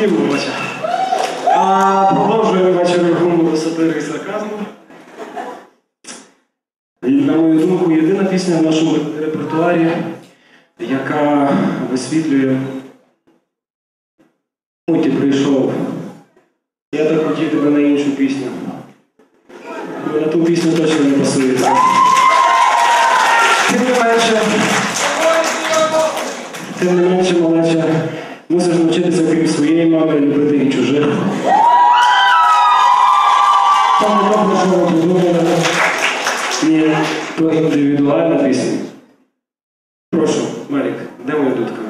Дімовича. Продовжуємо вечір гумору, сатири і сарказму. І, на мою думку, єдина пісня в нашому репертуарі, яка висвітлює «Ти прийшов. Я так хотів тебе на іншу пісню». Бо на ту пісню точно не пасується. Тим не менше, малеча, мусиш навчитися, крім своєї мами, любити і чужих. Там не так, про що ви подумали. Ні, то індивідуальна пісня. Прошу, Марік, де моя дудка?